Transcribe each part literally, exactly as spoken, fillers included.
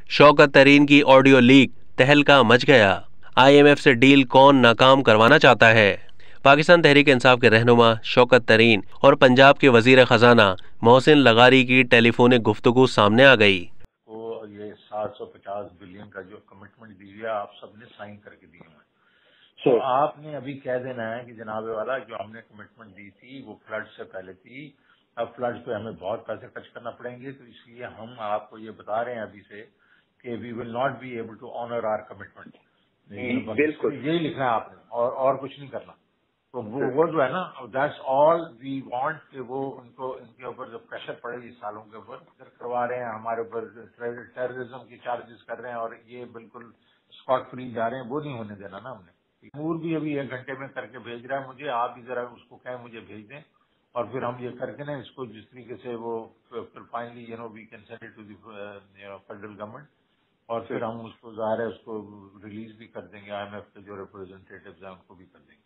शौकत तरीन की audio leak, तहलका मच गया। आईएमएफ से डील कौन नाकाम करवाना चाहता है? पाकिस्तान तहरीक इंसाफ के रहनुमा शौकत तरीन और पंजाब के वजीर खजाना मोहसिन लगारी की टेलीफोनिक गुफ्तगू सामने आ गई। तो ये सात सौ पचास बिलियन का जो कमिटमेंट दी है आप सबने साइन करके दिए हैं, तो आपने अभी कह देना है कि जनाबे वाला जो हमने कमिटमेंट दी थी वो फ्लड से पहले थी, अब फ्लड पे हमें बहुत पैसे खर्च करना पड़ेंगे, तो इसलिए हम आपको ये बता रहे हैं अभी से कि we will not be able to honour our commitment. बिल्कुल यही लिखना है आपने, और और कुछ नहीं करना। तो वो वो जो है ना, दैट्स ऑल वी वांट कि वो उनको इनके ऊपर जो प्रेशर पड़े इस सालों के ऊपर करवा रहे हैं, हमारे ऊपर टेररिज्म की चार्जेस कर रहे हैं और ये बिल्कुल स्कॉट फ्री जा रहे हैं, वो नहीं होने देना ना हमने। तैमूर भी अभी एक घंटे में करके भेज रहा है मुझे, आप भी जरा उसको कहें मुझे भेज दें, और फिर हम ये करके ना इसको जिस तरीके से वो फिर finally you know we can send it to the federal government, और फिर हम उसको ज़ाहिर है उसको रिलीज भी कर देंगे, आईएमएफ के जो रिप्रेजेंटेटिव्स हैं उनको भी कर देंगे।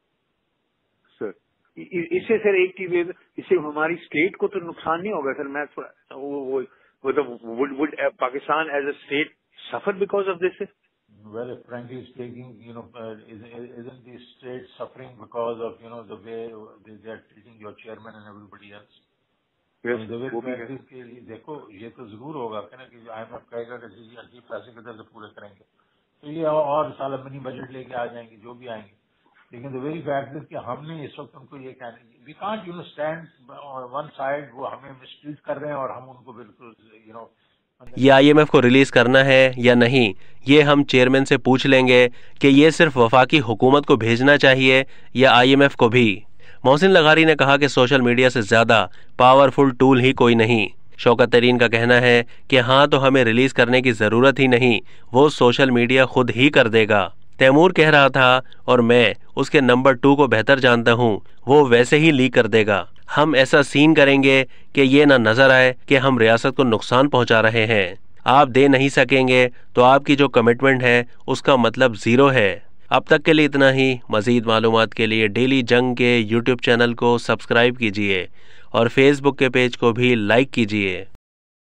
सर इससे सर एक चीज, इससे हमारी स्टेट को तो नुकसान नहीं होगा सर? मैं थोड़ा वो would would Pakistan as a state suffer because of this? Well, frankly speaking, you know, uh, isn't the state suffering because of, you know, the way they, they are treating your chairman and everybody else? Yes, the way के लिए देखो, ये तो जरूर होगा कि ना कि आईएमएफ कहेगा कि जी अजीब पैसे किधर से पूरे करेंगे, तो ये और साल मिनी बजट लेके आ जाएंगे जो भी आएंगे, लेकिन द वेरी फैक्ट इज कि हमने इस वक्त उनको ये कहना, we can't you know stand one side, वो हमें मिसट्रीट कर रहे हैं और हम उनको बिल्कुल यू नो। ये आईएमएफ को रिलीज करना है या नहीं, ये हम चेयरमैन से पूछ लेंगे कि ये सिर्फ वफाकी हुकूमत को भेजना चाहिए या आईएमएफ को भी। मोहसिन लगारी ने कहा कि सोशल मीडिया से ज्यादा पावरफुल टूल ही कोई नहीं। शौकत तरीन का कहना है कि हाँ तो हमें रिलीज करने की जरूरत ही नहीं, वो सोशल मीडिया खुद ही कर देगा। तैमूर कह रहा था और मैं उसके नंबर टू को बेहतर जानता हूँ, वो वैसे ही लीक कर देगा। हम ऐसा सीन करेंगे कि ये ना नजर आए कि हम रियासत को नुकसान पहुंचा रहे हैं। आप दे नहीं सकेंगे तो आपकी जो कमिटमेंट है उसका मतलब जीरो है। अब तक के लिए इतना ही। मजीद मालूमात के लिए डेली जंग के यूट्यूब चैनल को सब्सक्राइब कीजिए और फेसबुक के पेज को भी लाइक कीजिए।